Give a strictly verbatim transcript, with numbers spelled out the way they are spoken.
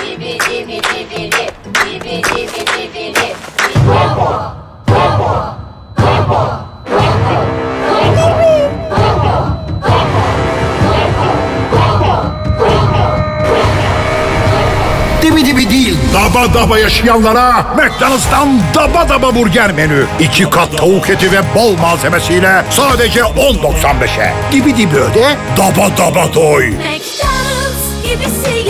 Dibi dibi dibi dip. Dibi dibi dibi dip. Rambo, Rambo, Rambo, Rambo, Rambo, Rambo, Rambo, Rambo, Rambo. Dibi dibi değil, daba daba yaşayanlara McDonald's'tan daba daba burger menü. İki kat tavuk eti ve bol malzemesiyle sadece on doksan beşe. Dibi dibi öde, daba daba doy. McDonald's gibisi